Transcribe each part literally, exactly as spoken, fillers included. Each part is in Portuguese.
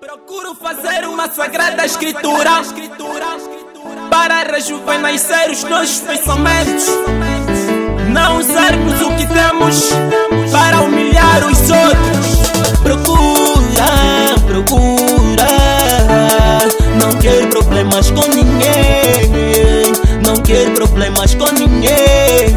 Procuro fazer uma sagrada escritura para rejuvenescer os nossos pensamentos. Não usarmos o que temos para humilhar os outros. Procura, procura. Não quero problemas com ninguém. Não quero problemas com ninguém.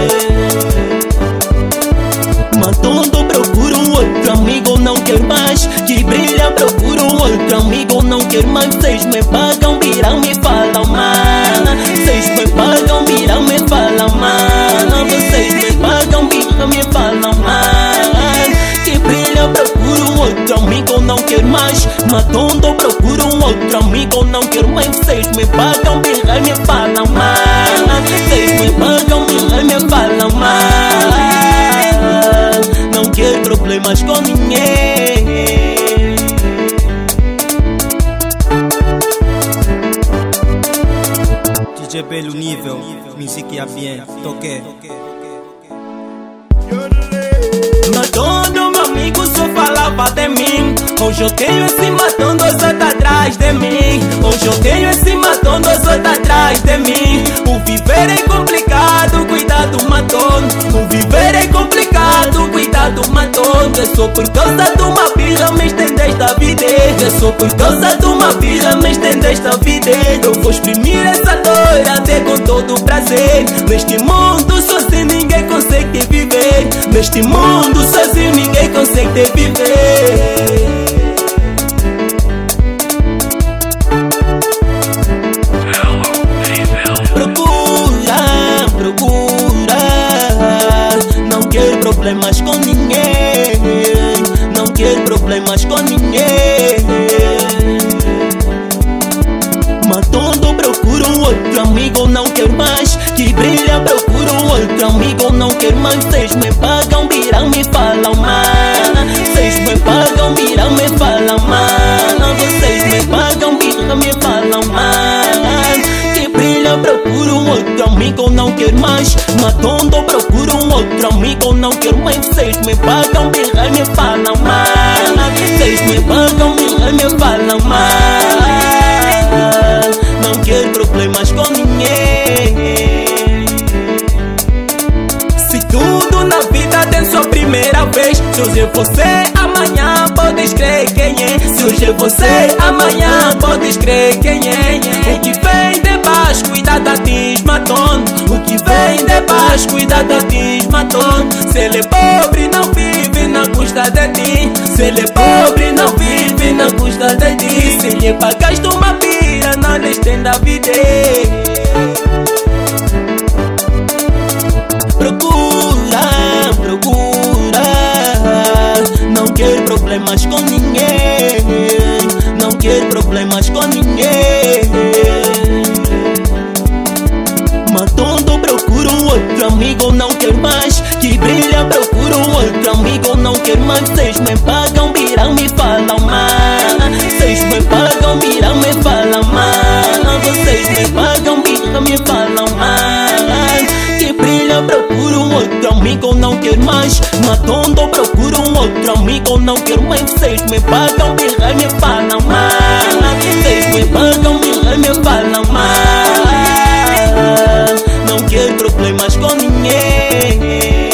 Matando procuro um outro amigo, não quero mais. Que brilha procuro um outro amigo, não quero mais. Vocês me pagam, viram, me falam mal. Vocês me pagam, viram, me falam mal. Vocês me pagam, viram, me falam mal. Que brilha procuro um outro amigo, não quero mais. Matando procuro um outro amigo, não quero mais. Vocês me pagam, viram, me falam mal. Vocês me pagam, viram, me falam mal. Não quero problemas com ninguém. D J Belo nível, musique a bien, toque. Mas todo meu amigo só falava de mim. Hoje eu tenho esse matando os outros atrás de mim. Hoje eu tenho esse matando os outros atrás de mim. O viver é complicado, cuidado matando. O viver é complicado, cuidado matando. É só por causa de uma birra me estendeste a vida. É só por causa de uma birra me estendeste a vida. Eu vou exprimir essa dor até com todo o prazer. Neste mundo sozinho ninguém consegue viver. Neste mundo sozinho ninguém consegue viver. Procura, procura. Não quero problemas com ninguém. Não quero problemas com ninguém. Matando procuro um outro amigo, não quero mais. Que brilha procuro um outro amigo, não quero mais. Vocês me pagam, viram, me falam mal. Vocês me pagam, viram, me falam mal. Vocês me pagam, viram, me falam mal. Que brilha procuro um outro amigo, não quero mais. Matando procuro um outro amigo, não quero mais. Vocês me pagam, viram, me falam mal. Vocês me pagam, viram, me falam mal. Não quero problemas com ninguém. Se tudo na vida tem sua primeira vez. Se hoje é você, amanhã podes crer quem é. Se hoje é você, amanhã podes crer quem é. O que vem de baixo, cuidado a ti, matando. O que vem de baixo, cuidado a ti, matando. Se ele é pobre, não vive na custa de ti. Se ele é pobre, não vive na custa de ti. Se lhe pagaste uma pira, não lhe estenda a vida. Procura, procura. Não quero problemas com ninguém. Não quero problemas com ninguém. Matando procuro um outro amigo, não quero mais. Que brilha procuro um outro amigo, não quero mais. Vocês me pagam, viram, me falam mal. Vocês me pagam, viram, me falam mal. Vocês me pagam, viram, me falam mal. Que brilha procuro um outro amigo, não quero mais. Matando procuro um outro amigo, não quero mais. Vocês me pagam, viram, me falam mal. Vocês me pagam, viram, me falam mal. Não quero problemas com ninguém.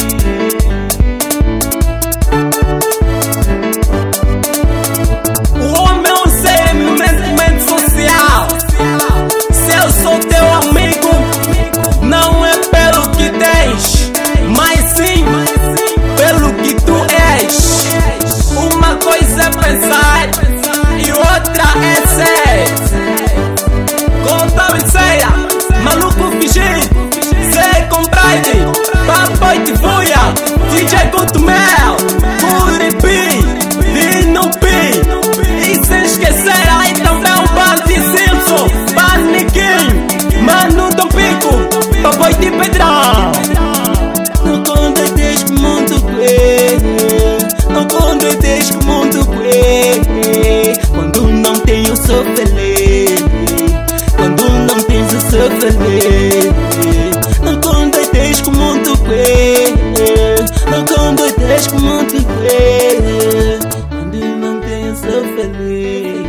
O homem é um ser eminentemente social. Se eu sou teu amigo, não é pelo que tens, mas sim pelo que tu és. Uma coisa é pensar e feliz.